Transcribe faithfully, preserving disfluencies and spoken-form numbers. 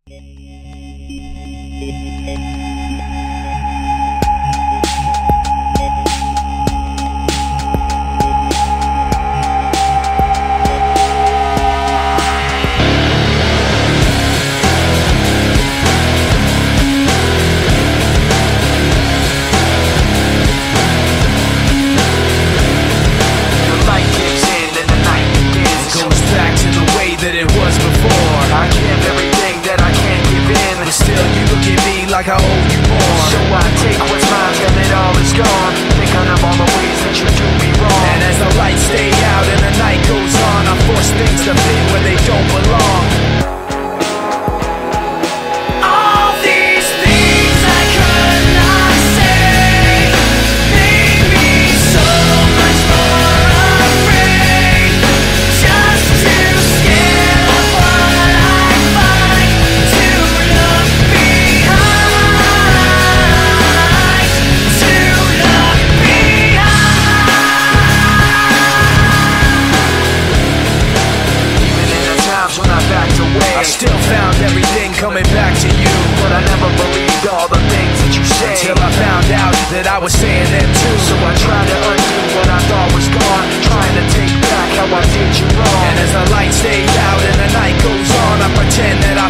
Like I owe you more. So I take what's mine till it all is gone, thinking of all the ways that you do me wrong. And as the lights stay out and the night goes on, I force things to fit where they don't belong. All these things I could not say made me so much more afraid, just too scared of what I find, to look behind. I still found everything coming back to you, but I never believed all the things that you say, until I found out that I was saying them too. So I tried to undo what I thought was gone, trying to take back how I did you wrong. And as the lights stay out and the night goes on, I pretend that I